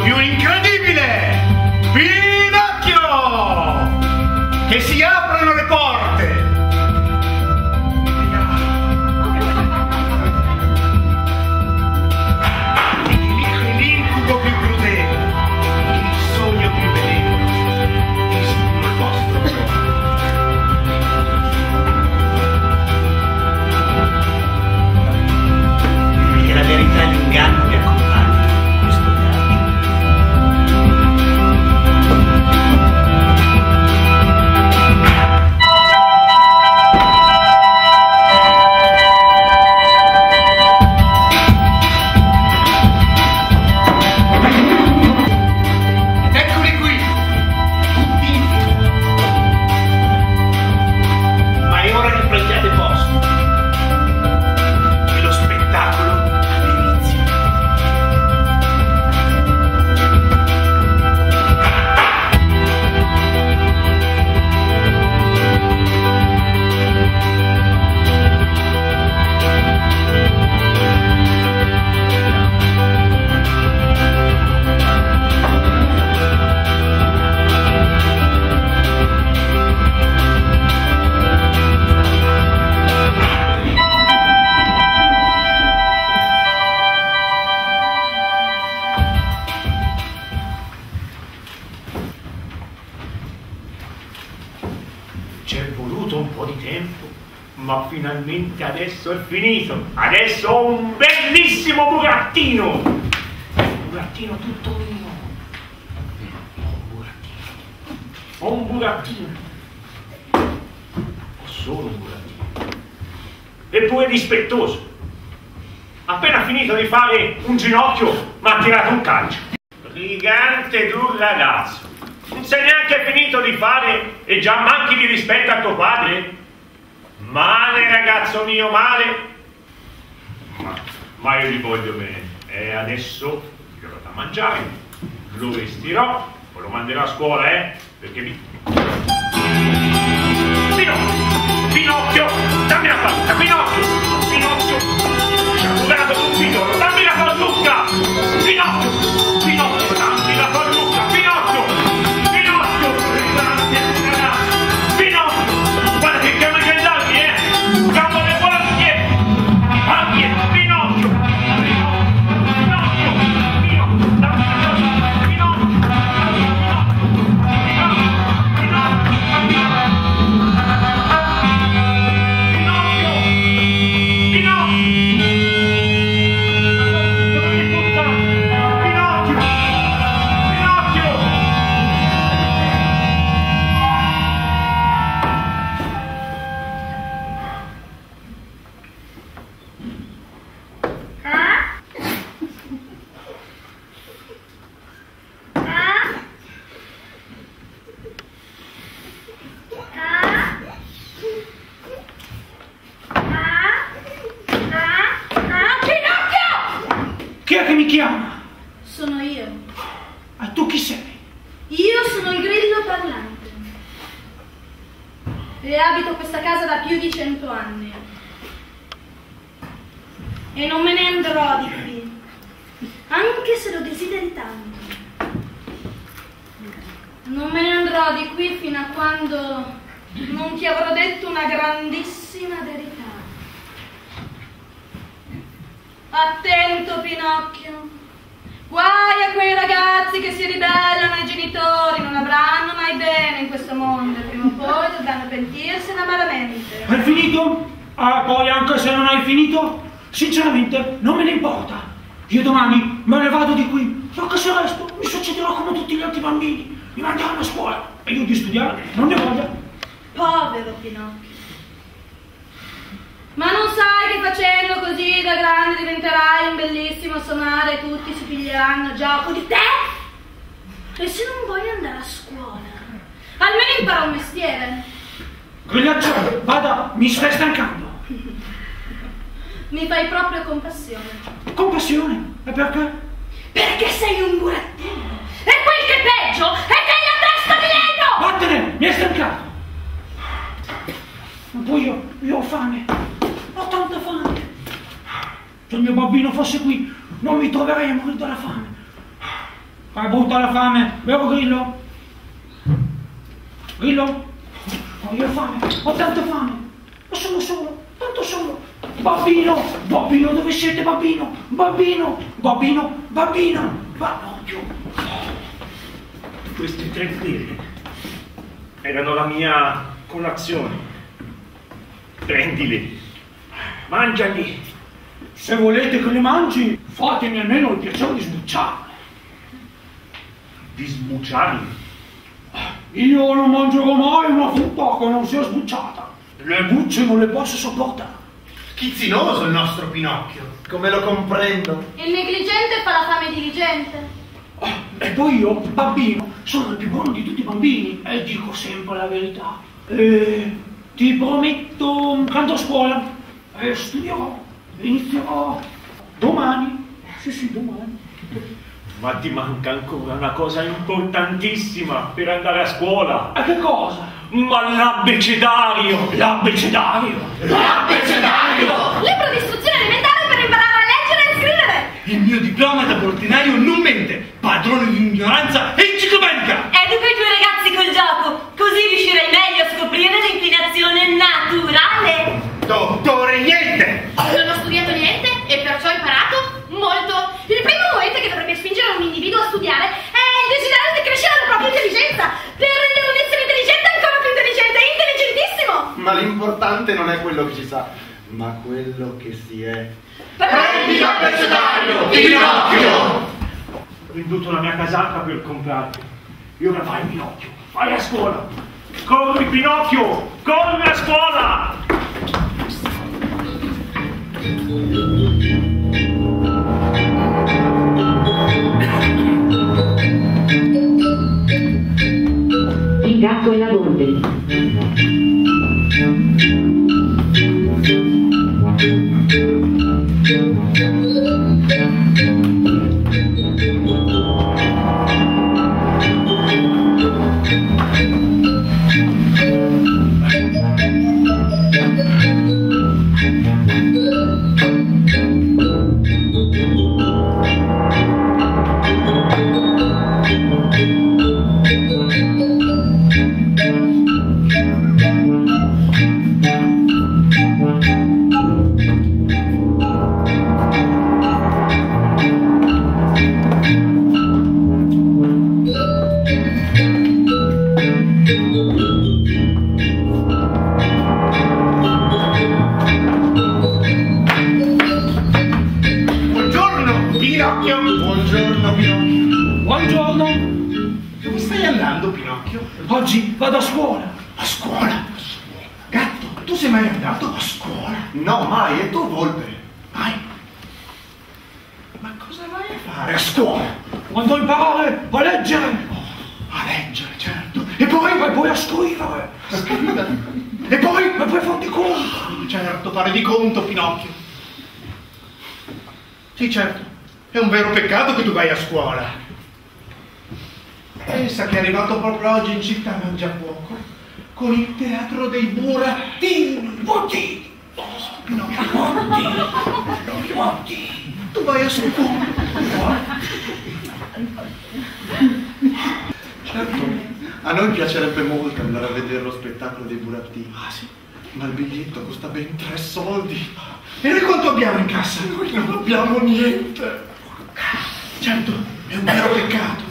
più incredibile! Pinocchio! Che si aprono le porte! L'incubo più crudele, il sogno più benevolo, è sicuro il vostro cuore. Perché la verità e l'inganno vi accompagnano in questo viaggio. Eccoli qui, tutti insieme. Ma è ora di prendere posto. E lo spettacolo inizia. C'è voluto un po' di tempo, ma finalmente adesso è finito. Adesso ho un bellissimo burattino. Un burattino tutto mio. Ho un burattino. Ho solo un burattino. Eppure dispettoso. Appena finito di fare un ginocchio, mi ha tirato un calcio. Brigante d'un ragazzo. Non sei neanche finito di fare e già manchi di rispetto a tuo padre? Male, ragazzo mio, male. Ma io gli voglio bene. E adesso gli darò da mangiare, lo vestirò, poi lo manderò a scuola, perché mi... Pinocchio, dammi la paletta, Pinocchio, sciagurato sul figliolo, dammi la pallucca, Pinocchio, dammi la pallucca, Pinocchio, guarda che chiama i gendarmi, chiamo le guardie, Pinocchio, dammi la pallucca, Chi è che mi chiama? Sono io. E tu chi sei? Io sono il grillo parlante. E abito questa casa da più di 100 anni. E non me ne andrò di qui, anche se lo desideri tanto. Non me ne andrò di qui fino a quando non ti avrò detto una grandissima verità. Attento, Pinocchio. Guai a quei ragazzi che si ribellano ai genitori, non avranno mai bene in questo mondo e prima o poi dovranno pentirsene amaramente. Hai finito? Ah, poi anche se non hai finito, sinceramente non me ne importa. Io domani me ne vado di qui, anche se resto mi succederà come tutti gli altri bambini. Mi manderanno a scuola e io di studiare non ne voglio. Povero Pinocchio. Ma non sai che facendo così da grande diventerai un bellissimo somaro e tutti si piglieranno a gioco di te? E se non vuoi andare a scuola, almeno impara un mestiere. Grigliaccio, vada, mi stai stancando. Mi fai proprio compassione. Compassione? E perché? Perché sei un burattino. E quel che è peggio è che hai la testa di legno! Vattene, mi hai stancato. Ma poi io ho fame. Ho tanta fame. Se il mio bambino fosse qui, non mi troverei a morire dalla fame. Fai brutta la fame, vero Grillo? Grillo? No, io ho fame, ho tanta fame. Ma sono solo, tanto solo. Bambino, bambino, dove siete bambino? Bambino, bambino, bambino. Pinocchio. Questi 3 lire erano la mia colazione. Prendili, mangiali. Se volete che le mangi, fatemi almeno il piacere di sbucciarle. Di sbucciarli? Io non mangerò mai una frutta che non sia sbucciata. Le bucce non le posso sopportare. Schizzinoso il nostro Pinocchio. Come lo comprendo. Il negligente fa la fame diligente. E poi io, bambino, sono il più buono di tutti i bambini e dico sempre la verità. Ti prometto che andrò a scuola e studierò. Inizierò domani. Sì, domani. Ma ti manca ancora una cosa importantissima per andare a scuola. E che cosa? Ma l'abbecedario! L'abbecedario! L'abbecedario! Libro di istruzione elementare per imparare a leggere e scrivere! Il mio diploma da portinaio non mente. Padrone di ignoranza e enciclopedica. Educo i tuoi ragazzi col gioco, così riuscirai meglio a scoprire l'inclinazione naturale. Dottore niente! Non ho studiato niente e perciò ho imparato molto. Il primo movente che dovrebbe spingere un individuo a studiare è il desiderio di crescere la propria intelligenza per rendere un essere intelligente ancora più intelligente, intelligentissimo. Ma l'importante non è quello che si sa, ma quello che si è. Prendi l'abbecedario, Pinocchio! Ho venduto la mia casacca per comprarti. E ora vai, Pinocchio, vai a scuola. Corri, Pinocchio, corri a scuola! Il gatto e la volpe. Buongiorno. Dove stai andando, Pinocchio? Oggi vado a scuola. A scuola? Gatto, tu sei mai andato a scuola? No, mai, e tu volpe? Mai? Ma cosa vai a fare a scuola? Quando imparare a leggere. A leggere, certo. E poi a scrivere. E poi? E poi far di conto. Certo, fare di conto, Pinocchio. Sì, certo. È un vero peccato che tu vai a scuola. Pensa che è arrivato proprio oggi in città Mangiafuoco con il teatro dei burattini. Bottini. Bottini. Tu vai a scuola. Certo, a noi piacerebbe molto andare a vedere lo spettacolo dei burattini. Ah, sì? Ma il biglietto costa ben 3 soldi. E noi quanto abbiamo in cassa? Noi non abbiamo niente. Certo, è un vero peccato.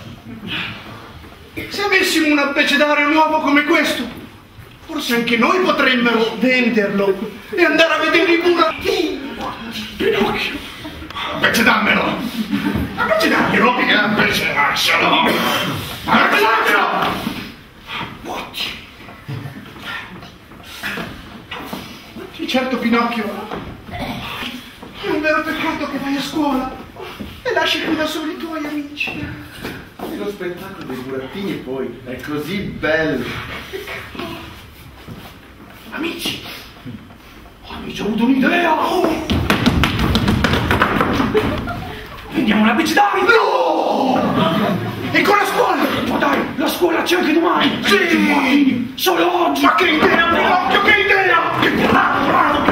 Se avessimo un abbecedario nuovo come questo, forse anche noi potremmo venderlo e andare a vedere i burattini. Pinocchio, abbecedammelo! Abbecedammelo! Abbecedarselo! Abbecedarselo! Sì, certo, Pinocchio. È un vero peccato che vai a scuola e lasci qui da soli i tuoi amici. E lo spettacolo dei burattini poi è così bello. Amici, Amici, ho avuto un'idea. Prendiamo l'abbecedario. no! E con la scuola? Ma dai, la scuola c'è anche domani. Sì! Solo oggi. Ma che idea, Pinocchio, che idea! Che bravo.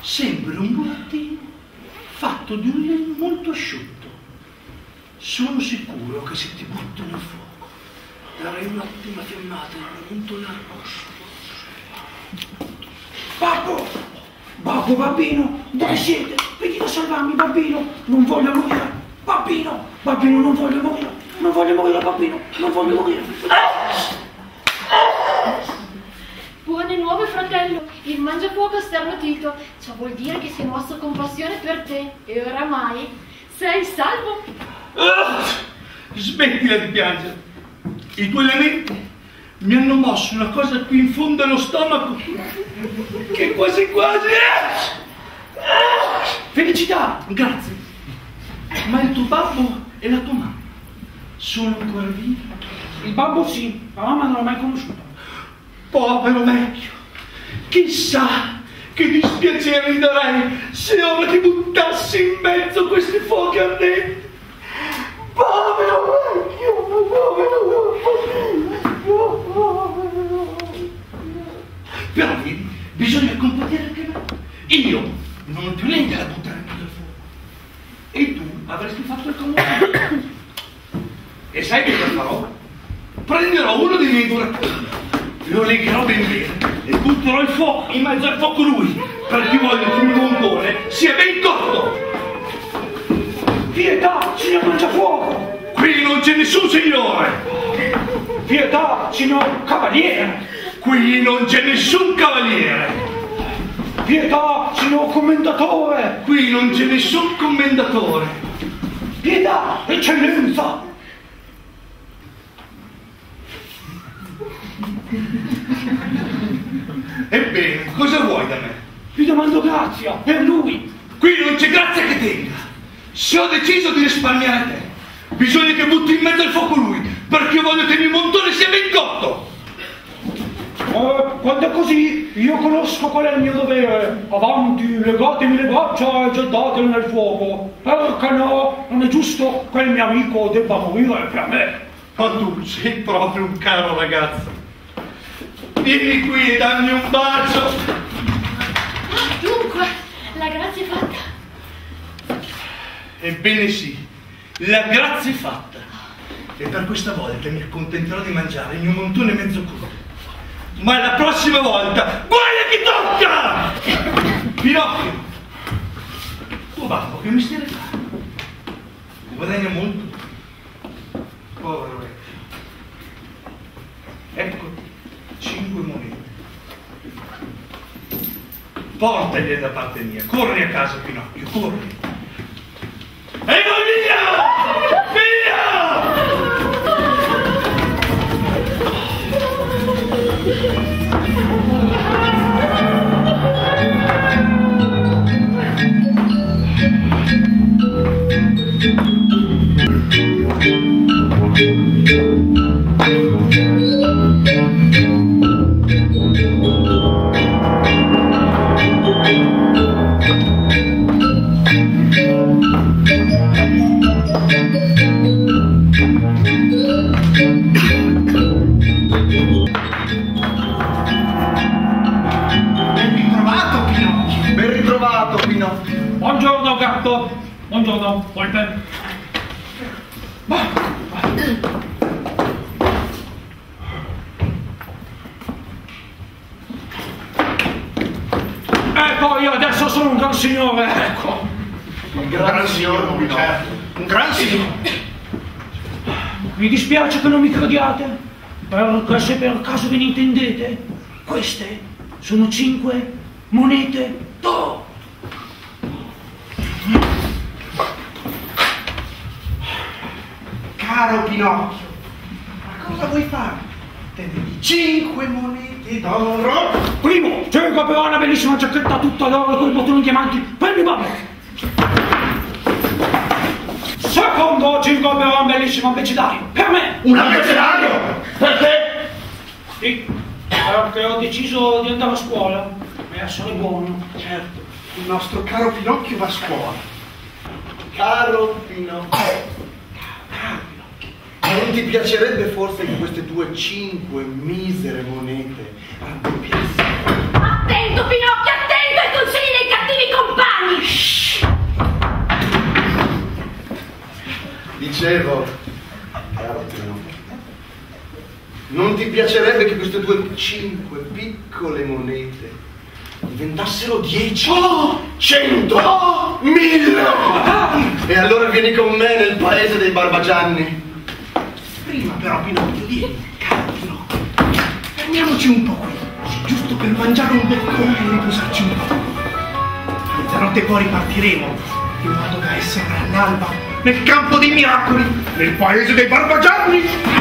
Sembra un burattino fatto di un legno molto asciutto. Sono sicuro che se ti butto nel fuoco darai un'ottima fiammata e un montone arrosto. Babbo! Babbo, bambino, dove siete? Venite a salvarmi, bambino! Non voglio morire! Bambino! Bambino, non voglio morire! Non voglio morire, bambino! Non voglio morire! Buone nuove, fratello! Il mangiafuoco ha sternutito. Ciò vuol dire che si è mosso con passione per te. E oramai sei salvo. Smettila di piangere. I tuoi lamenti mi hanno mosso una cosa qui in fondo allo stomaco che quasi quasi... Felicità! Grazie. Ma il tuo babbo e la tua mamma sono ancora vivi? Il babbo sì, la mamma non l'ho mai conosciuta. Povero vecchio, chissà che dispiacere gli darei se ora ti buttassi in mezzo a questi fuochi ardenti. Povero vecchio, povero. Però vedi, bisogna combattere anche me. Io non ho più niente da buttare in mezzo al fuoco. E tu avresti fatto il comodo. E sai che cosa farò? Prenderò uno dei miei burattini, lo legherò ben bene e butterò il fuoco in mezzo al fuoco lui, perché voglio che il mio montone sia ben cotto. Pietà, signor Mangiafuoco! Qui non c'è nessun signore! Pietà, signor Cavaliere! Qui non c'è nessun cavaliere! Pietà, signor Commendatore! Qui non c'è nessun commendatore! Pietà, eccellenza! Ebbene, cosa vuoi da me? Vi domando grazia, per lui! Qui non c'è grazia che tenga! Se ho deciso di risparmiare te, bisogna che butti in mezzo al fuoco lui, perché io voglio che il mio montone sia ben cotto! Quando è così, io conosco qual è il mio dovere. Avanti, legatemi le braccia e gettatelo nel fuoco. Perché no, non è giusto che il mio amico debba morire per me. Ma tu sei proprio un caro ragazzo. Vieni qui e dammi un bacio. Dunque, la grazia è fatta. Ebbene sì, la grazia è fatta. E per questa volta mi accontenterò di mangiare il mio montone mezzo crudo. Ma la prossima volta, guarda chi tocca! Pinocchio, tuo babbo che mestiere fa? Guadagna molto. Povero vecchio. Ecco, 5 monete. Portali da parte mia. Corri a casa, Pinocchio, corri. E vai via! Via! Buongiorno gatto, buongiorno volpe. Ecco, io adesso sono un gran signore, ecco. Un gran signore, certo. Un gran signore. Mi dispiace che non mi crediate, perché se per caso ve ne intendete, queste sono 5 monete d'oro. Caro Pinocchio, ma cosa vuoi fare? Te devi 5 monete d'oro. Primo, cerco però una bellissima giacchetta tutta d'oro con i bottoni diamanti per mio babbo. Secondo, cerco però un bellissimo abbecedario per me. Un abbecedario? Perché? Sì, perché ho deciso di andare a scuola e essere buono. Certo, il nostro caro Pinocchio va a scuola. Caro Pinocchio. Non ti piacerebbe forse che queste tue 5 misere monete raddoppiassero? Attento, Pinocchio, attento ai consigli dei cattivi piacerebbe che queste tue 5 piccole monete diventassero 10, 100, 1000. E allora vieni con me nel paese dei Barbagianni. Prima però, Pinocchio, vieni, caro Pinocchio. Fermiamoci un po' qui, giusto per mangiare un boccone e riposarci un po'. Mezzanotte poi ripartiremo, in modo da essere all'alba nel campo dei miracoli, nel paese dei Barbagianni.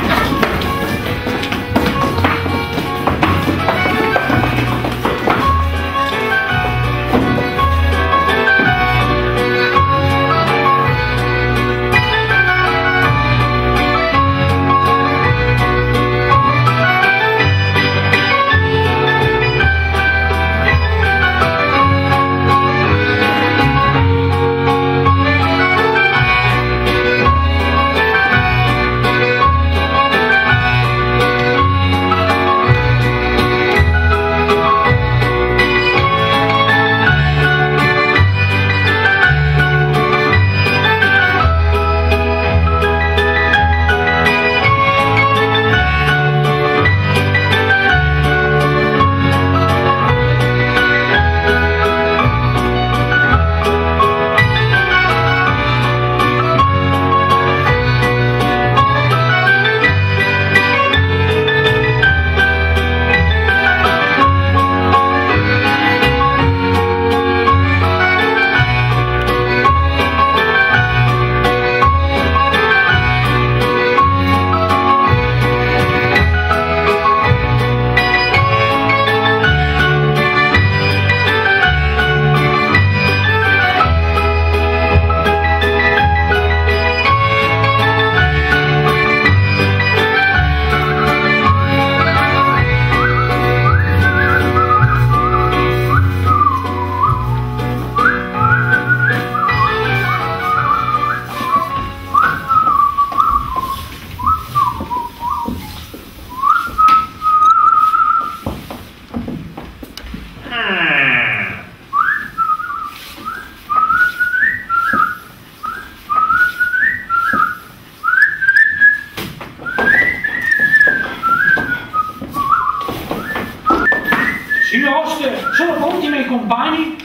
Sono pronti i miei compagni?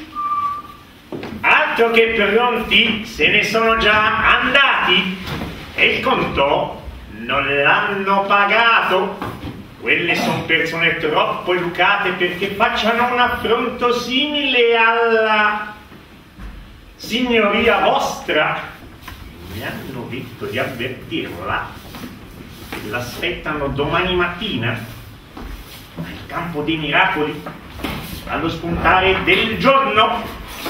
Altro che pronti, se ne sono già andati e il conto non l'hanno pagato. Quelle sono persone troppo educate perché facciano un affronto simile alla signoria vostra. Mi hanno detto di avvertirla che l'aspettano domani mattina al campo dei miracoli allo spuntare del giorno.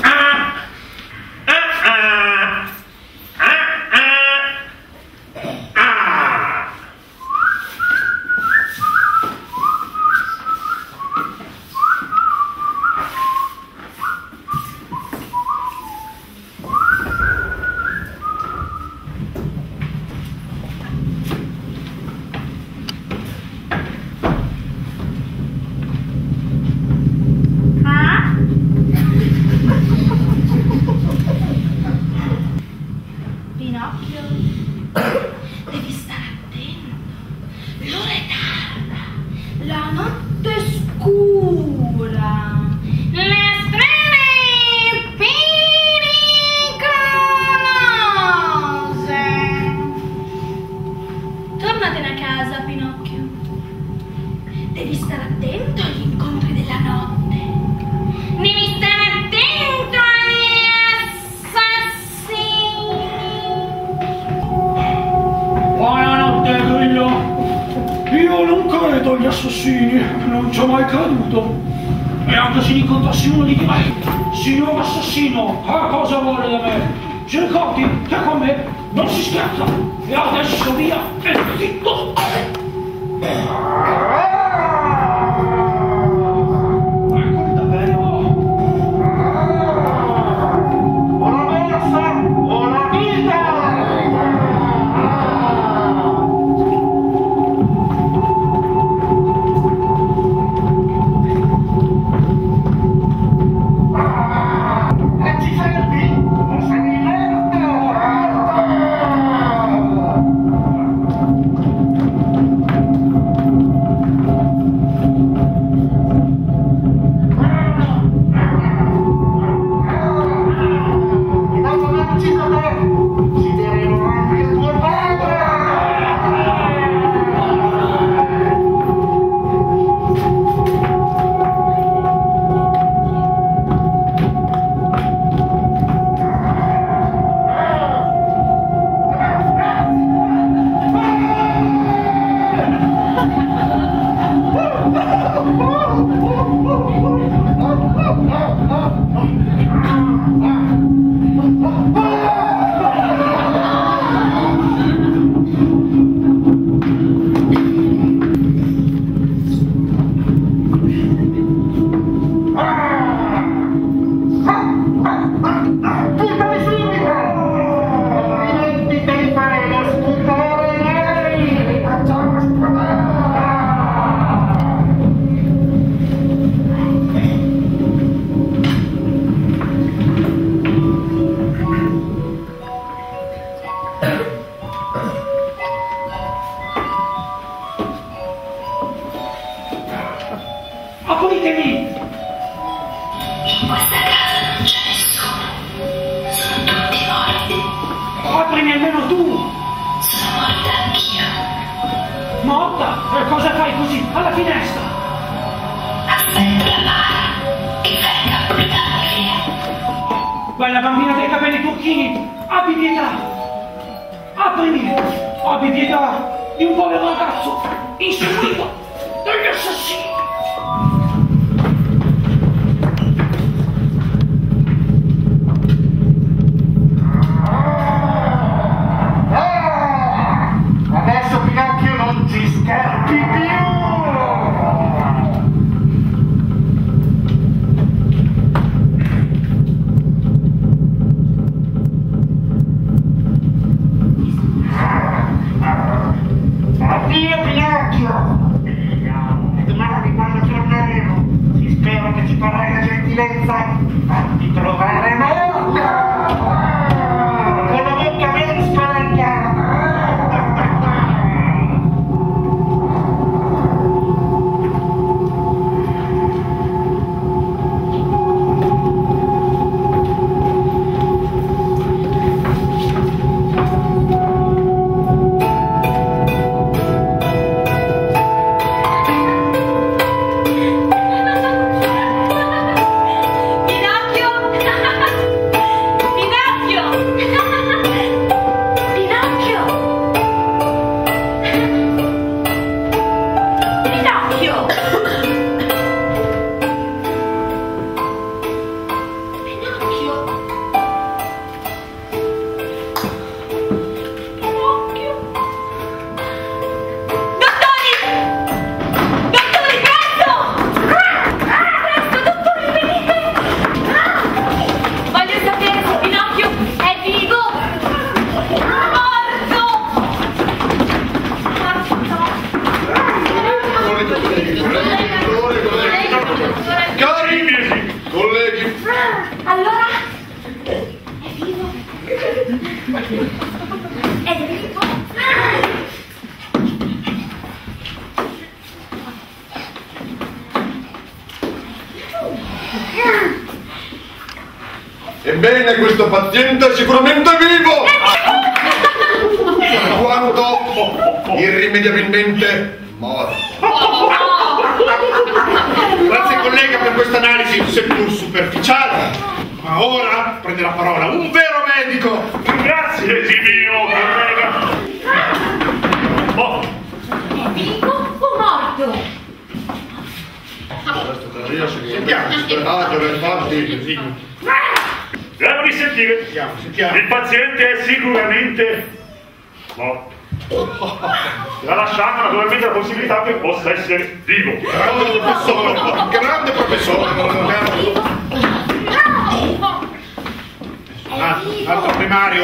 Pinocchio, devi stare attento. L'ora è tarda, la notte è scura, le strade pericolose. Tornatene a casa, Pinocchio. Devi stare attento agli incontri della notte. Devi stare attento agli assassini. Buonanotte, Grillo. Io non credo agli assassini, non ci ho mai creduto. E anche se ne incontrassi uno gli direi: signor assassino, cosa vuole da me? Ci ricordi che con me non si scherza. E adesso via, e zitto. In questa casa non c'è nessuno. Sono tutti morti. Aprimi almeno tu! Sono morta anch'io. Morta? E cosa fai così? Alla finestra! Aspetto la mare che venga a portarmi via. Quella bambina dei capelli turchini, abbi pietà! Aprimi! Abbi pietà di un povero ragazzo inseguito dagli assassini! Adesso Pinocchio non ci scappi più! Addio Pinocchio! Domani quando torneremo, spero che ci farai la gentilezza di trovare morta! Con la bocca ben spalancata! Ebbene, questo paziente è sicuramente vivo! In quanto irrimediabilmente morto. Grazie collega per questa analisi seppur superficiale. Ma ora prende la parola un vero medico. Grazie, mio collega. Oh. È vivo o morto? Sentiamo, infatti. Devo risentire. Sentiamo. Il paziente è sicuramente morto. La lasciata naturalmente la possibilità che possa essere vivo. Grande professore. Altro primario.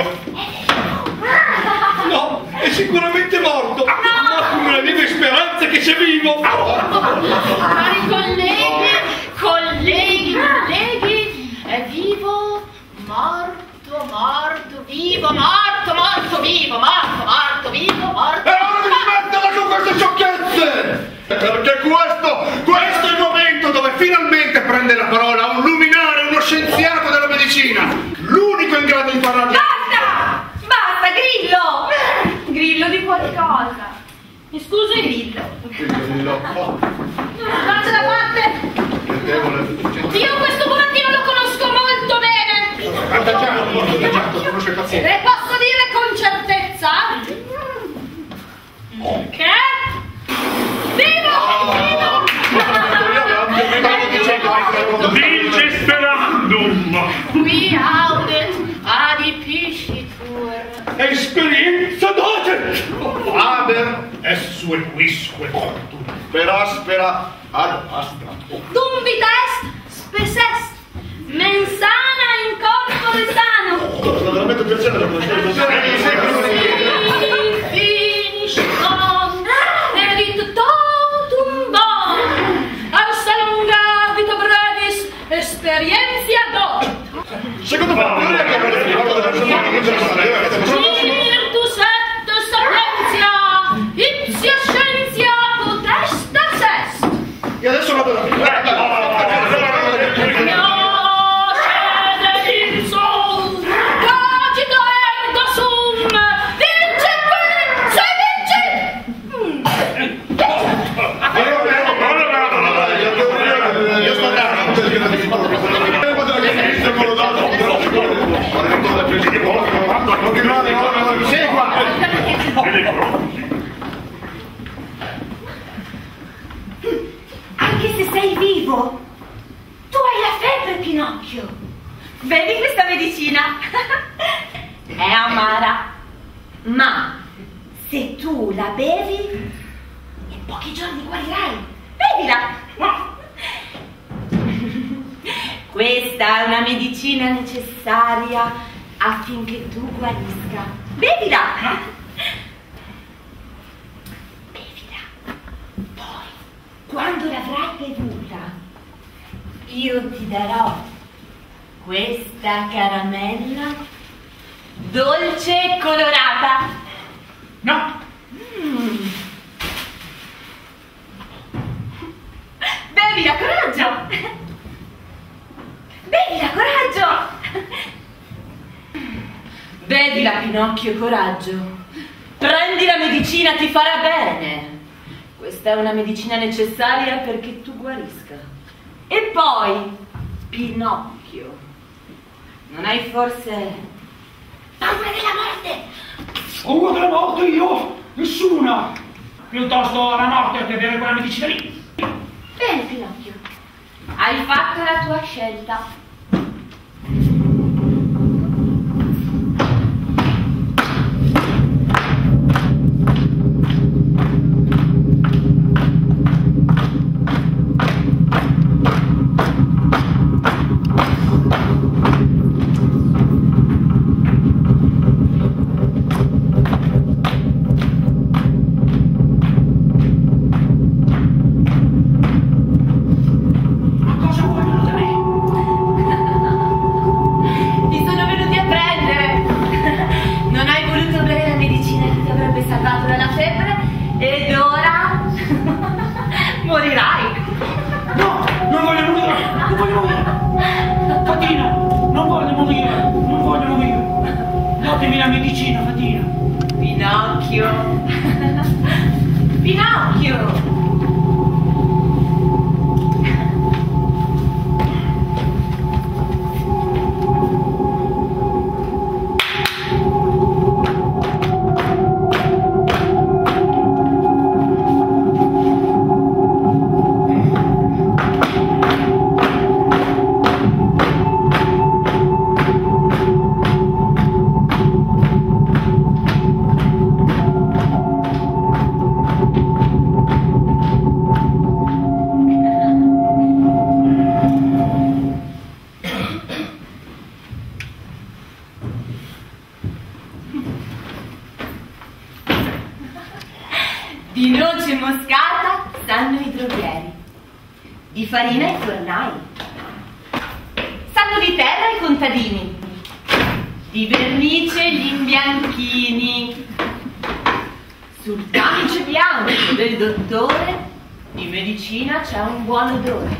No, è sicuramente morto! Ma con una lieve speranza che sia vivo! Cari colleghi, è vivo, morto, vivo, morto, vivo, morto, vivo, morto. E ora smettila con queste sciocchezze! Perché questo è il momento dove finalmente prende la parola un luminare, uno scienziato della medicina, l'unico in grado di parlare. Basta, Grillo! Grillo di qualcosa. Mi scusi, Grillo. Faccia da parte! Io questo burattino lo conosco molto bene! Conosce il paziente. Le posso dire con certezza che vivo! Vince sperandum! Qui audet adipiscitur. Esperienza date! Ader es sue quisque fortuna. Per aspera ad astra. Dum vita est, spes est, mensana in corpore sano. Sono veramente piacere da conoscere. Finiscon, eredit totum bonum, ars longa vita brevis, experientia dot. Secondo me Virtus et sapientia, ipsia scientia potestas est. E adesso vado da Anche se sei vivo, tu hai la febbre, Pinocchio. Bevi questa medicina. È amara, ma se tu la bevi, in pochi giorni guarirai. Bevila. Questa è una medicina necessaria affinché tu guarisca. Bevila. Bevila. Poi, quando l'avrai bevuta, io ti darò questa caramella dolce e colorata. No. Bevila, coraggio. Bevila, coraggio. Bevila, Pinocchio, coraggio. Prendi la medicina, ti farà bene. Questa è una medicina necessaria perché tu guarisca. E poi, Pinocchio, non hai forse paura della morte? Paura della morte io? Nessuna. Piuttosto la morte che bere quella medicina lì. Bene, Pinocchio. Hai fatto la tua scelta. Di noce moscata sanno i droghieri, di farina i fornai, sanno di terra i contadini, di vernice gli imbianchini, sul camice bianco del dottore di medicina c'è un buon odore.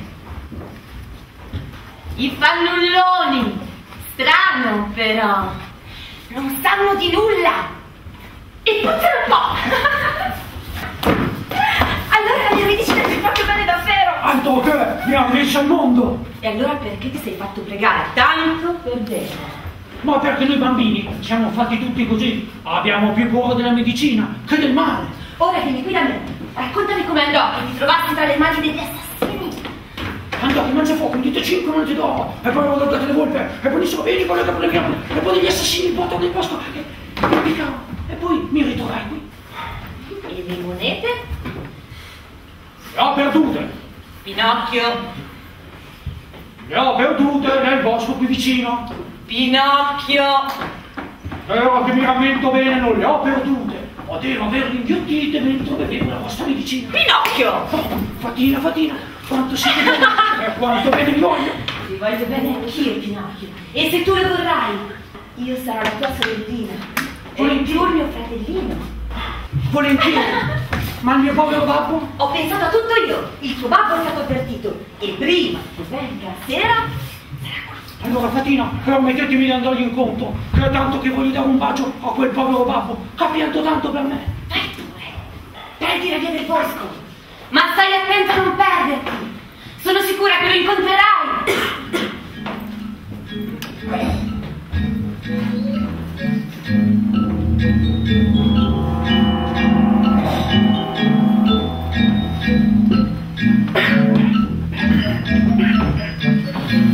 I fannulloni, strano però, non sanno di nulla e puzzano un po'. Allora la mia medicina ti fa bene davvero! Altro che, mi ha messo al mondo! E allora perché ti sei fatto pregare tanto per bene? Ma perché noi bambini siamo fatti tutti così, abbiamo più paura della medicina che del male. Ora vieni qui da me, raccontami come andò che ti trovassi tra le mani degli assassini. Andate, mangia fuoco, dite 5 monete d'oro, e poi lo date le volpe, e poi sono bene quello che proviamo, e poi degli assassini portano nel posto, e poi mi ritrovai qui. E le monete? Le ho perdute. Pinocchio. Le ho perdute nel bosco qui vicino. Pinocchio. E ora che mi rammento bene non le ho perdute. Potevo averle inghiottite mentre bevevo la vostra medicina. Pinocchio! Oh, fatina, quanto siete bene e quanto bene vi voglio. Ti voglio bene anch'io, Pinocchio. E se tu lo vorrai, io sarò la tua sorellina. E tu il mio fratellino. Volentieri. Ma il mio povero babbo? Ho pensato a tutto io. Il tuo babbo è stato avvertito. E prima che venga sera, sarà qua. Allora, Fatina, promettetemi di andargli incontro, che è tanto che voglio dare un bacio a quel povero babbo, che ha pianto tanto per me. Vai pure. Prendi la via del bosco. Ma stai attento a non perderti. Sono sicura che lo incontrerai.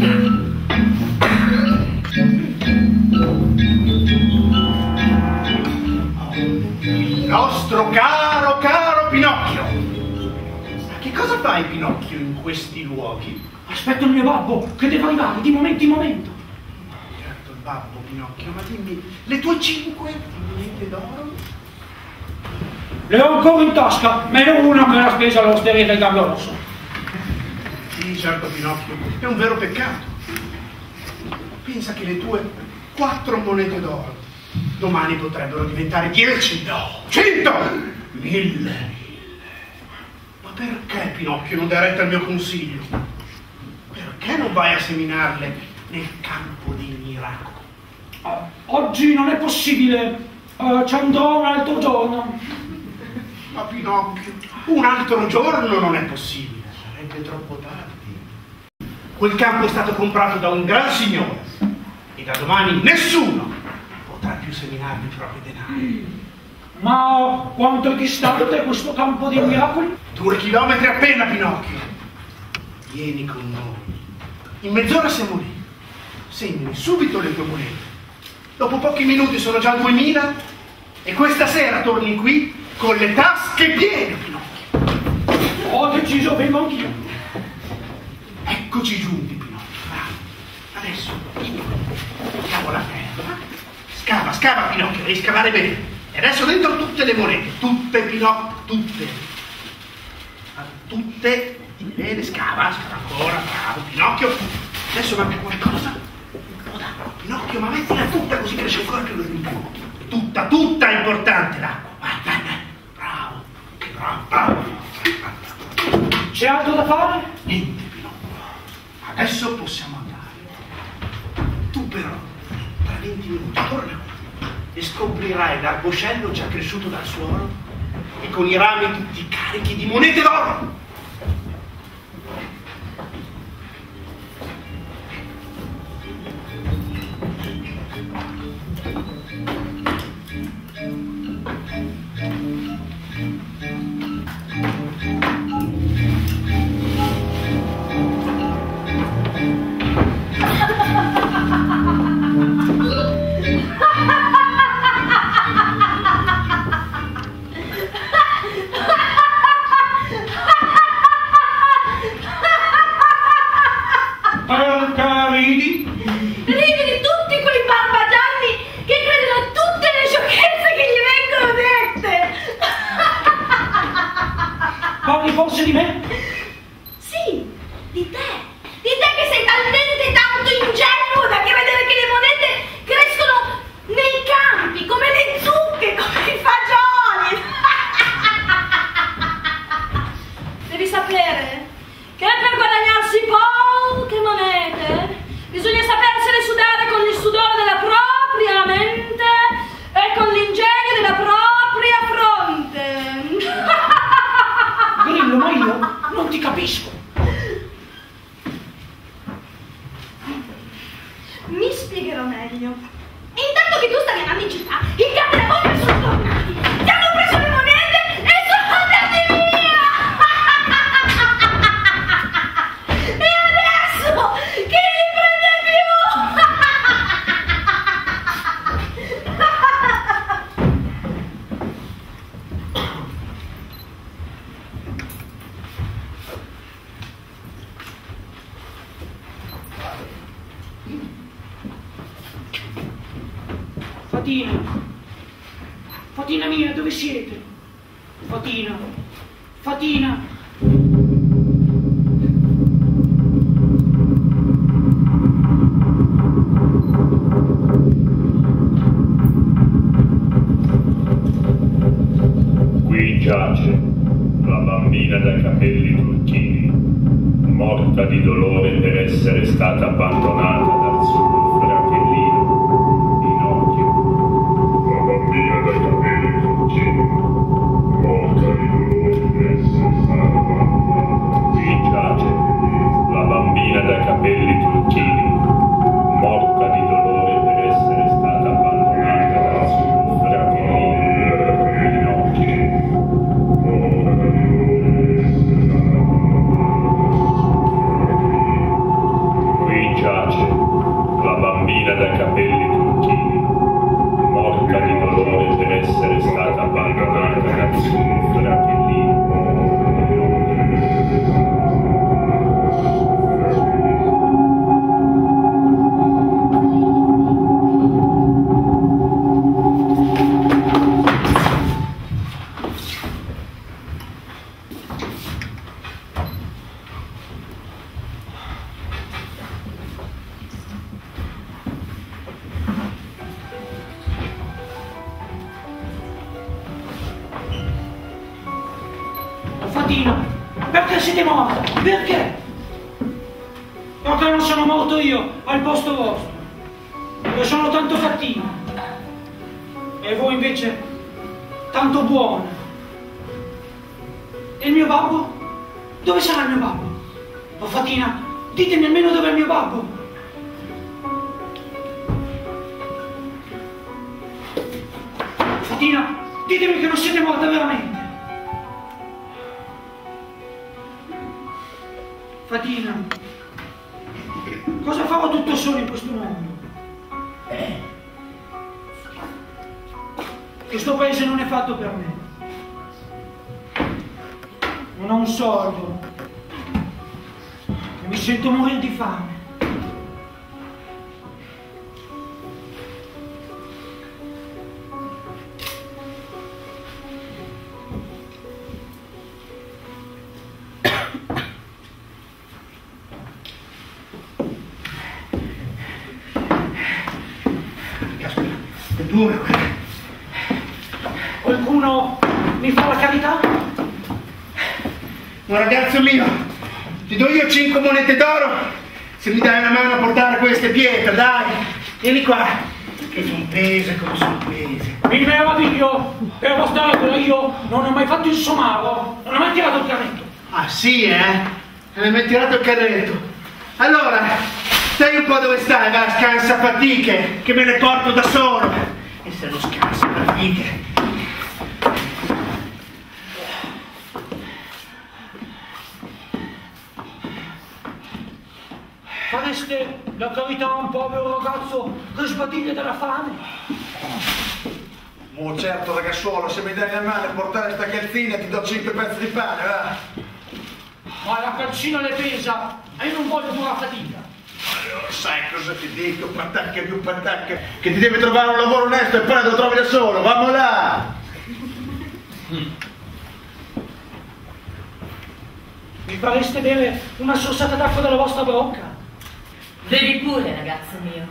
Il nostro caro Pinocchio. Ma che cosa fai, Pinocchio, in questi luoghi? Aspetto il mio babbo, che deve arrivare di momento in momento. Certo, il babbo, Pinocchio, ma dimmi, le tue 5 monete d'oro? Le ho ancora in tasca, meno una che l'ha spesa all'osteria del Gambio Rosso. Sì, certo, Pinocchio, è un vero peccato. Pensa che le tue 4 monete d'oro domani potrebbero diventare 10, no, 100, 1000. Ma perché, Pinocchio, non dai retta al mio consiglio? Perché non vai a seminarle nel campo dei miracoli? Oggi non è possibile, ci andrò un altro giorno. Ma Pinocchio, un altro giorno non è possibile, sarebbe troppo tardi. Quel campo è stato comprato da un gran signore e da domani nessuno potrà più seminarvi i propri denari. Ma quanto è distante questo campo dei miracoli? 2 chilometri appena, Pinocchio. Vieni con noi. In mezz'ora siamo lì. Semini subito le tue monete. Dopo pochi minuti sono già 2000 e questa sera torni qui con le tasche piene, Pinocchio. Ho deciso, vengo anch'io. Eccoci giunti, Pinocchio. Bravo. Adesso mettiamo la terra. Scava, Pinocchio, devi scavare bene. E adesso dentro tutte le monete. Tutte, Pinocchio, tutte. Tutte. Bene, scava ancora, bravo, Pinocchio. Adesso manca qualcosa. Pinocchio, ma mettila tutta così cresce ancora più di più. Tutta è importante l'acqua. Vai. Bravo, che bravo. C'è altro da fare? Niente, Pinocchio. Adesso possiamo andare. Tu però, tra 20 minuti, torna qui e scoprirai l'arbocello già cresciuto dal suolo e con i rami tutti carichi di monete d'oro. Forse di me? Sì, di te che sei talmente tanto ingenuo da credere che le monete crescono nei campi, come le zucche, come i fagioli. Devi sapere che per guadagnarsi poche monete bisogna sapersele sudare con il sudore della propria mente e con l'ingegno della propria fronte. Grillo, ma io non ti capisco. Mi spiegherò meglio. Intanto che tu stavi andando in città, i cattivoni sono tornati, ti hanno preso le monete e sono andati via! E adesso chi li prende più? Fatina mia, dove siete? Fatina. Qui giace la bambina dai capelli turchini, morta di dolore per essere stata abbandonata dal suo fratellino Pinocchio. La bambina dai capelli turchini, morta di dolore per essere stata abbandonata. Qui giace la bambina dai capelli turchini, morta di dolore per essere stata abbandonata dal suo fratellino Pinocchio. Qui Fatina, perché siete morta? Perché? Perché non sono morto io al posto vostro. Io sono tanto cattivo. E voi invece tanto buona. E il mio babbo? Dove sarà il mio babbo? Oh Fatina, ditemi almeno dove è il mio babbo. Fatina, ditemi che non siete morta veramente. Fatina, cosa farò tutto solo in questo mondo? Questo paese non è fatto per me. Non ho un soldo. Mi sento morire di fame. È dura quella. Qualcuno mi fa la carità? Un ragazzo mio, ti do io 5 monete d'oro se mi dai una mano a portare queste pietre, dai. Vieni qua, che sono pese come sono pese. Mi meraviglio, per vostra regola io non ho mai fatto il somaro, non ho mai tirato il carretto. Ah sì, Non hai mai tirato il carretto? Allora, stai un po' dove stai, va, scansa fatiche, che me le porto da solo. E se non scansa fatiche. Fareste la carità a un povero ragazzo che sbadiglia dalla fame? Oh certo ragazzuolo, se mi dai la mano a portare sta calzina ti do 5 pezzi di pane, va? Ma la calzina le pesa e io non voglio dura fatica. Allora sai cosa ti dico, patacca più patacca, che ti devi trovare un lavoro onesto e poi lo trovi da solo, vamo là! Mi fareste bere una sorsata d'acqua dalla vostra bocca? Bevi pure, ragazzo mio.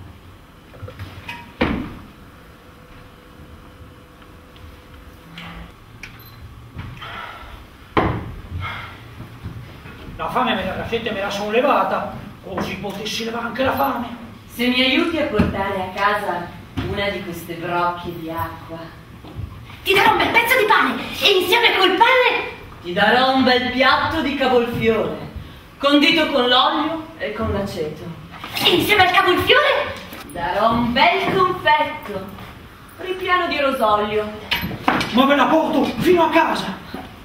La fame la gente me la sono levata, così potessi levare anche la fame. Se mi aiuti a portare a casa una di queste brocche di acqua, Ti darò un bel pezzo di pane e insieme col pane ti darò un bel piatto di cavolfiore, condito con l'olio e con l'aceto. e insieme al cavolfiore Darò un bel confetto, ripieno di rosolio. Ma ve la porto fino a casa.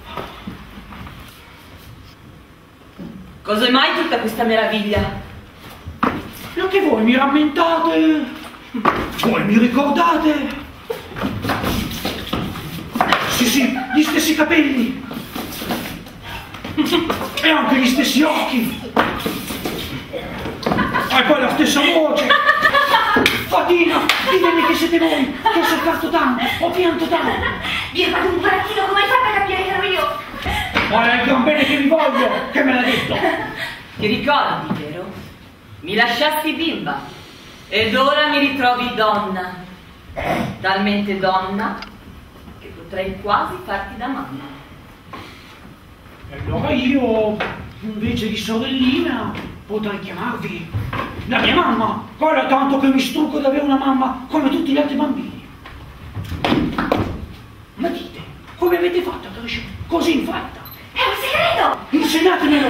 Cos'è mai tutta questa meraviglia? Perché voi mi rammentate, voi mi ricordate. Sì, gli stessi capelli. E anche gli stessi occhi. E poi la stessa voce. Fatina, ditemi che siete voi, che ho cercato tanto, ho pianto tanto. Vi è fatto un burattino, come hai fatto a capire che ero io? Ma è il gran bene che vi voglio, che me l'ha detto. Ti ricordi, vero? Mi lasciasti bimba ed ora mi ritrovi donna. Talmente donna che potrei quasi farti da mamma. E allora io, invece di sorellina, potrei chiamarvi la mia mamma. Quella tanto che mi stucco di avere una mamma come tutti gli altri bambini. Ma dite, come avete fatto a crescere così in fretta? È un segreto! Insegnatemelo!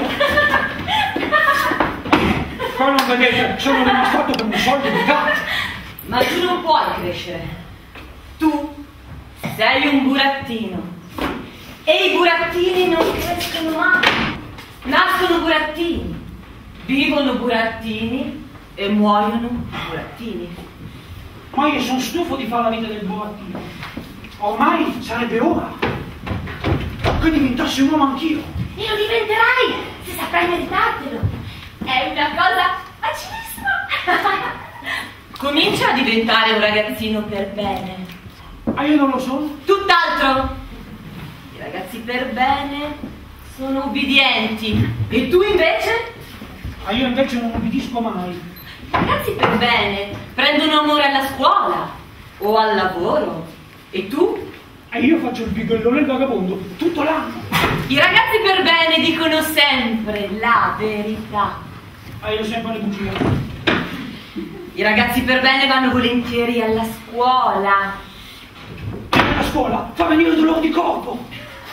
Poi non vedete, sono dimostrato come un soldo di gatto. Ma tu non puoi crescere. Tu sei un burattino. E i burattini non crescono mai. Nascono burattini, vivono burattini e muoiono burattini. Ma io sono stufo di fare la vita del burattino. Ormai sarebbe ora che diventassi un uomo anch'io. E lo diventerai se saprai meritartelo. È una cosa facilissima. Comincia a diventare un ragazzino per bene. Ah, io non lo so. Tutt'altro. I ragazzi per bene sono ubbidienti. E tu invece? Ah, io invece non obbedisco mai. I ragazzi per bene prendono amore alla scuola o al lavoro. E tu? E io faccio il bighellone e il vagabondo tutto l'anno. I ragazzi per bene dicono sempre la verità. Io sempre le bugie. I ragazzi per bene vanno volentieri alla scuola. La scuola fa venire dolore di corpo.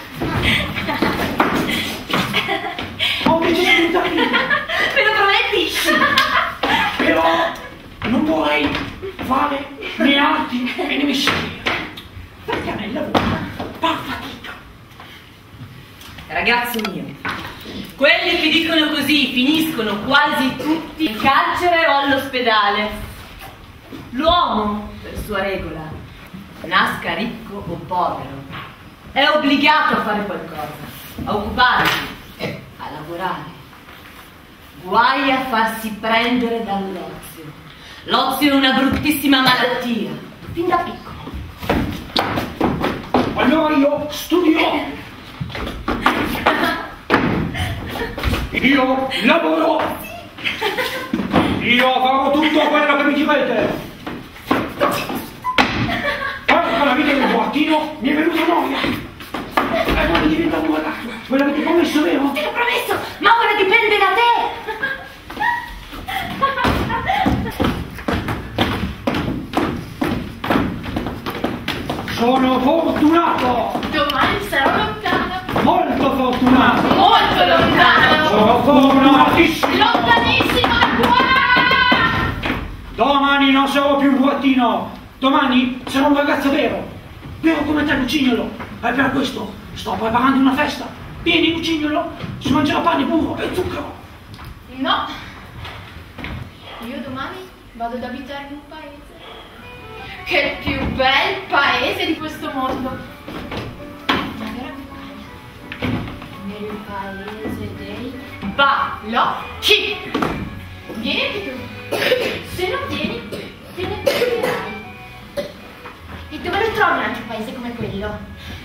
Ho deciso di stare lì. Me lo prometti? Però non vorrei fare né arti e né mestieri. Perché a me il lavoro fa fatica. Ragazzo mio, quelli che dicono così finiscono quasi tutti in carcere o all'ospedale. L'uomo, per sua regola, nasca ricco o povero, è obbligato a fare qualcosa, a occuparsi, a lavorare. Guai a farsi prendere dall'ozio. L'ozio è una bruttissima malattia, fin da piccolo. Allora io studierò. Io lavorerò. Io farò tutto quello che mi direte. Guarda, la vita del burattino mi è venuta noia. E voi diventate un ragazzo. Ve l'avete promesso, vero? Te l'ho promesso, ma ora dipende da te. Sono fortunato. Domani sarò lontano. Molto fortunato. Molto lontano. Sono fortunatissimo. Lontanissimo da qua. Domani non sarò più un burattino. Domani sarò un ragazzo vero. Vero come te, Lucignolo. E per questo sto preparando una festa. Vieni, Lucignolo. Si mangerà pane, burro e zucchero. No. Io domani vado ad abitare in un paese che è il più bel paese di questo mondo. La vera campagna. Nel paese dei balocchi. Vieni anche tu. Se non vieni, te ne perderai. E dove lo trovi un altro paese come quello?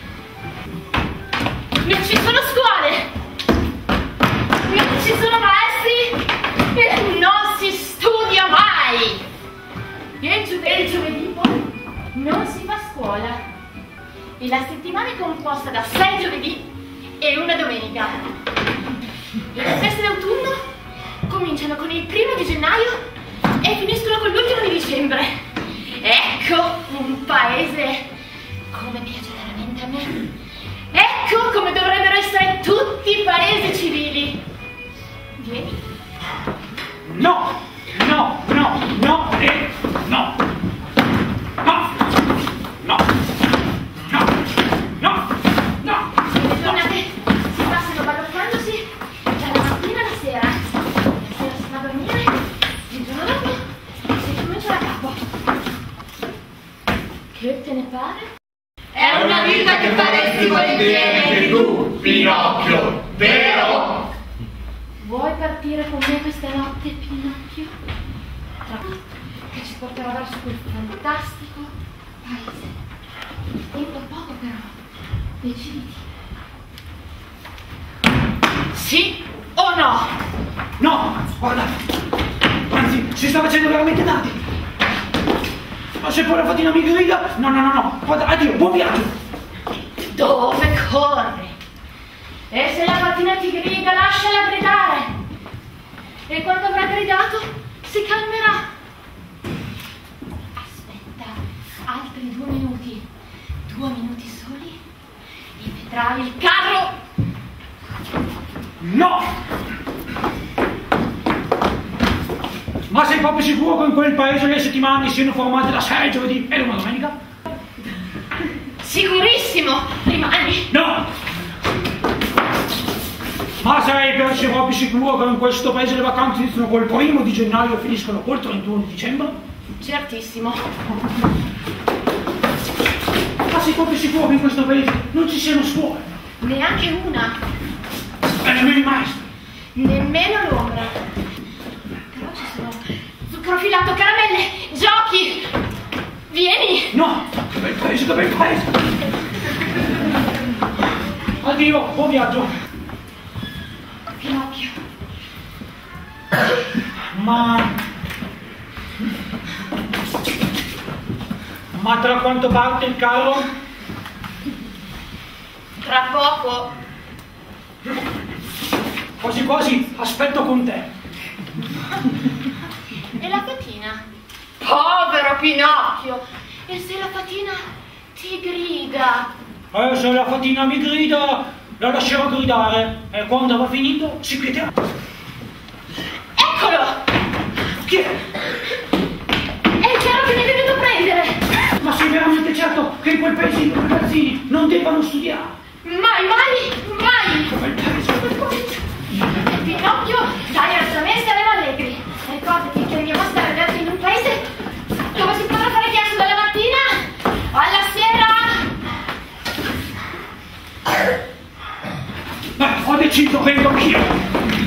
Non ci sono scuole. Non ci sono maestri e non si studia mai. E il giovedì poi non si fa scuola. E la settimana è composta da 6 giovedì e una domenica. E le feste d'autunno cominciano con il 1° di gennaio e finiscono con l'1° di dicembre. Ecco un paese come piace veramente a me. Ecco come dovrebbero essere tutti i paesi civili. Vieni. No, no, no, no e no. No, no, no, no, no. Le giornate si passano baloccandosi dalla mattina alla sera. La sera si va a dormire, il giorno dopo si comincia da capo. Che te ne pare? È una vita che faresti volentieri anche tu, Pinocchio, vero? Vuoi partire con me questa notte, Pinocchio? Che ci porterà verso quel fantastico paese. Il tempo è poco però. Deciditi. Sì o no? No, guarda. Anzi, si sta facendo veramente tardi. Ma se poi la fatina mi grida... No, no, no, no. Guarda, addio, buon viaggio. Dove corri? E se la fatina ti grida, lasciala gridare. E quando avrà gridato, si calmerà. Aspetta altri 2 minuti. 2 minuti soli e vedrai il carro. No! Ma sei proprio sicuro che in quel paese le settimane siano formate da 6 giovedì e una domenica? Sicurissimo! Rimani! No! Ma sei proprio sicuro che in questo paese le vacanze iniziano col 1° di gennaio e finiscono col 31 di dicembre? Certissimo. Ma sei proprio sicuro che in questo paese non ci siano scuole? Neanche una. E nemmeno i maestri? Nemmeno l'ombra. Però ci sono zucchero filato, caramelle, giochi. Vieni! No! Che bel paese, che bel paese! Addio, buon viaggio! Pinocchio. Ma tra quanto parte il carro? Tra poco. Quasi quasi aspetto con te. E la fatina? Povero Pinocchio! E se la fatina ti grida? Se la fatina mi grida, la lascerò gridare. E quando avrà finito, si quieterà. Eccolo! Chi è? È il chiaro che mi è venuto a prendere! Ma sei veramente certo che in quel paese i ragazzini non devono studiare? Mai, mai, mai! Quel paese... Pinocchio, dai ragione, staremo allegri. Ricordati che dobbiamo stare adesso in un paese dove si potrà fare chiasso dalla mattina alla sera. Ho deciso, vengo anch'io.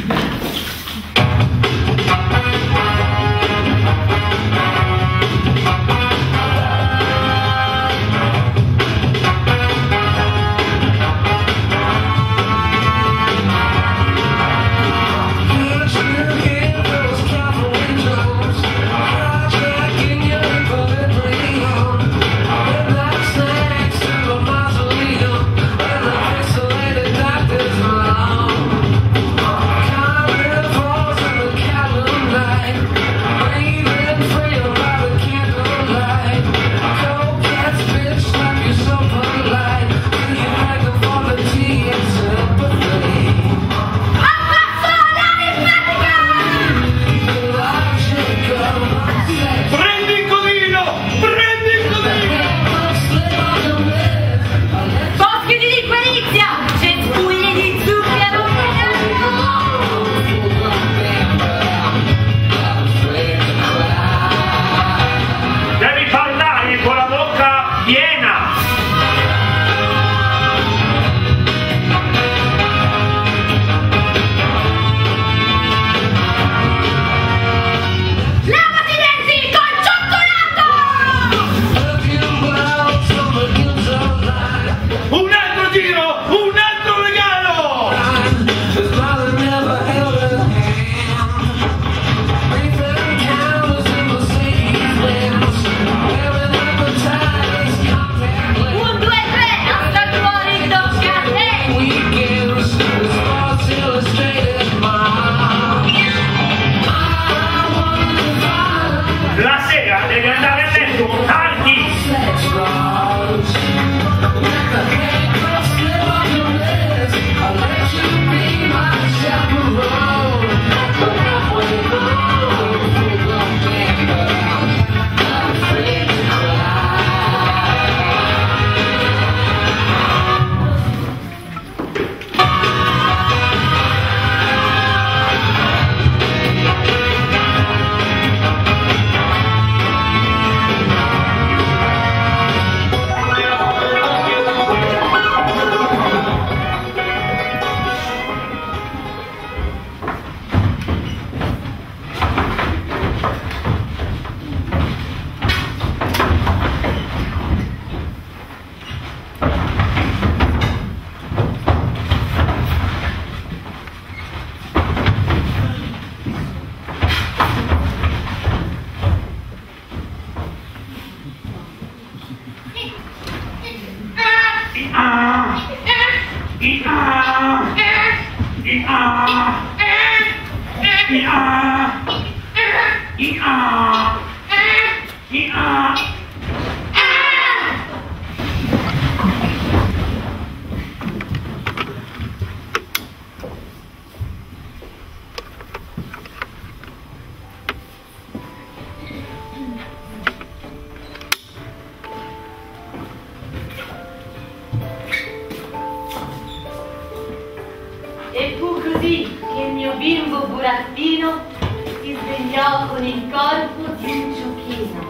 E fu così che il mio bimbo burattino si svegliò con il corpo di un ciuchino.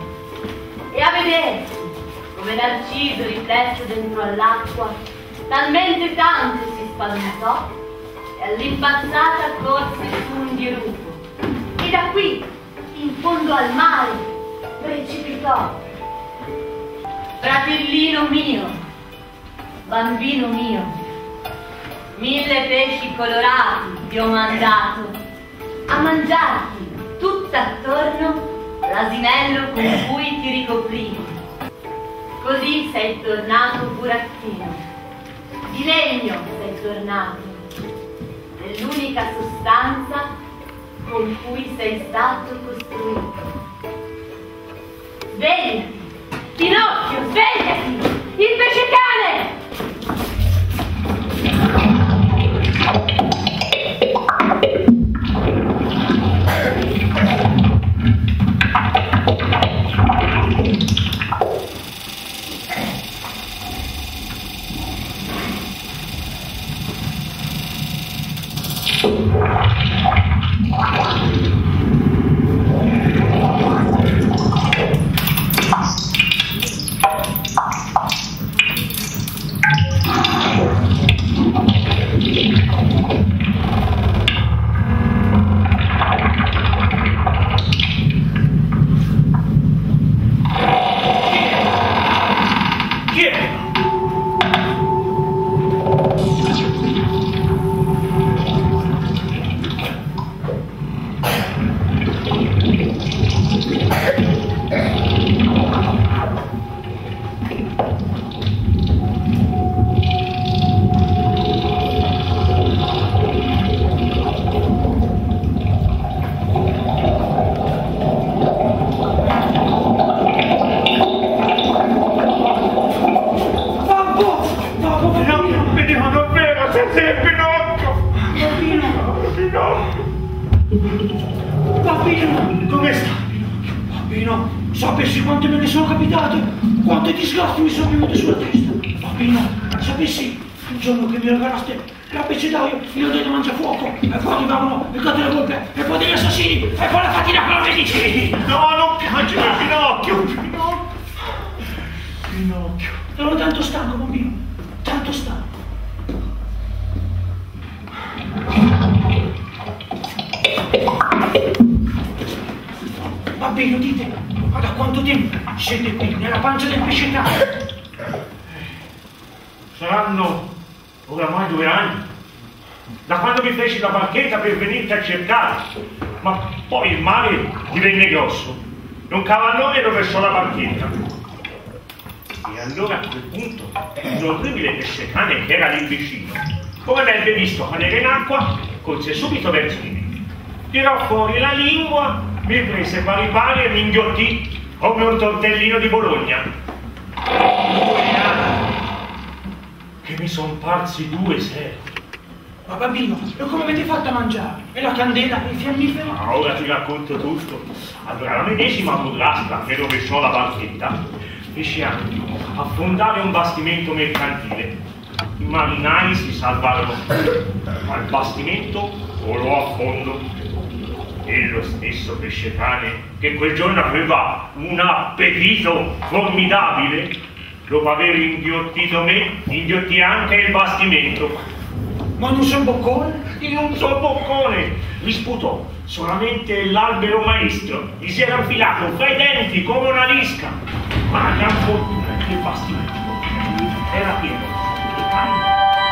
E a vedersi, come Narciso riflesso dentro all'acqua, talmente tanto si spaventò e all'impazzata corse su un dirupo. E da qui, in fondo al mare, precipitò. Fratellino mio, bambino mio, 1000 pesci colorati ti ho mandato a mangiarti tutt'attorno l'asinello con cui ti ricoprivi. Così sei tornato burattino, di legno sei tornato, è l'unica sostanza con cui sei stato costruito. Svegliati! Pinocchio, svegliati! Il pesce cane! Sapessi quante me ne sono capitate, quante disgusti mi sono venute sulla testa. Bambino, sapessi il giorno che mi regalaste l'abbecedario, io ho detto mangiafuoco, e poi arrivavano le gatte delle volpe, e poi degli assassini, e poi la fatina con la medicina. No, non piangere, Pinocchio! Pinocchio. Ero tanto stanco, bambino, tanto stanco. Bambino, dite, ma da quanto tempo siete qui, nella pancia del pesce cane? Saranno oramai 2 anni, da quando mi feci la barchetta per venirti a cercare, ma poi il mare divenne grosso, e un cavallone rovesciò la barchetta. E allora a quel punto l'orribile pesce cane che era lì vicino, come mi ebbe visto cadere in acqua, corse subito verso di me. Tirò fuori la lingua, mi prese pari pari e mi inghiottì come un tortellino di Bologna. 2 anni che mi son parsi 2 secoli. Ma bambino, e come avete fatto a mangiare? E la candela e i fiammiferi? Ma ora ti racconto tutto. Allora la medesima burrasca che rovesciò la barchetta fece anche affondare un bastimento mercantile. I marinai si salvarono, ma il bastimento volò a fondo. E lo stesso pesce cane, che quel giorno aveva un appetito formidabile, dopo aver inghiottito me, inghiottì anche il bastimento. Ma non so boccone? In un sol boccone gli sputò solamente l'albero maestro, gli si era infilato fra i denti come una lisca. Ma la gran fortuna è che il bastimento era pieno di cane.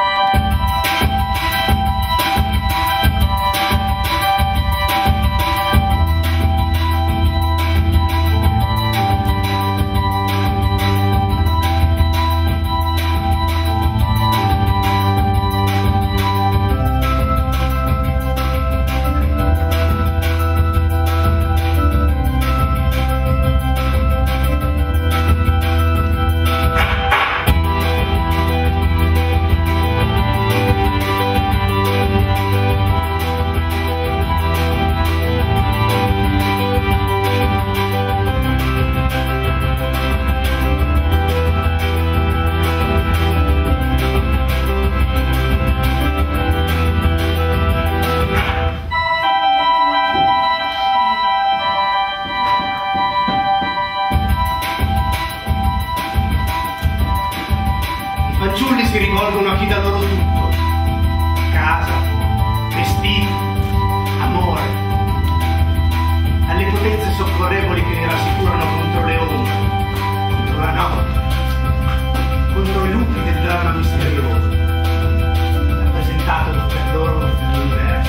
Si rivolgono a chi dà loro tutto: casa, vestiti, amore, alle potenze soccorrevoli che li rassicurano contro le onde, contro la notte, contro i lupi del dramma misterioso rappresentato per loro nell'universo.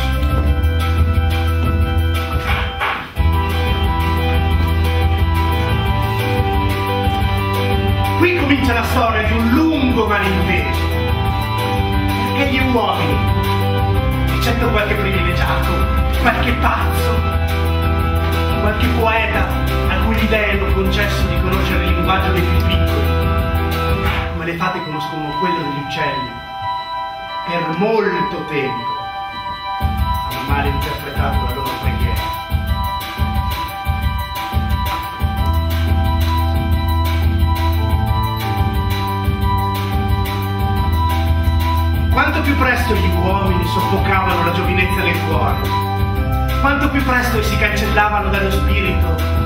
Qui comincia la storia di un lungo malinteso, perché gli uomini eccetto qualche privilegiato, qualche pazzo, qualche poeta a cui gli dei hanno concesso di conoscere il linguaggio dei più piccoli, come le fate conoscono quello degli uccelli. Per molto tempo hanno male interpretato la loro preghiera. Quanto più presto gli uomini soffocavano la giovinezza nel cuore, quanto più presto si cancellavano dallo spirito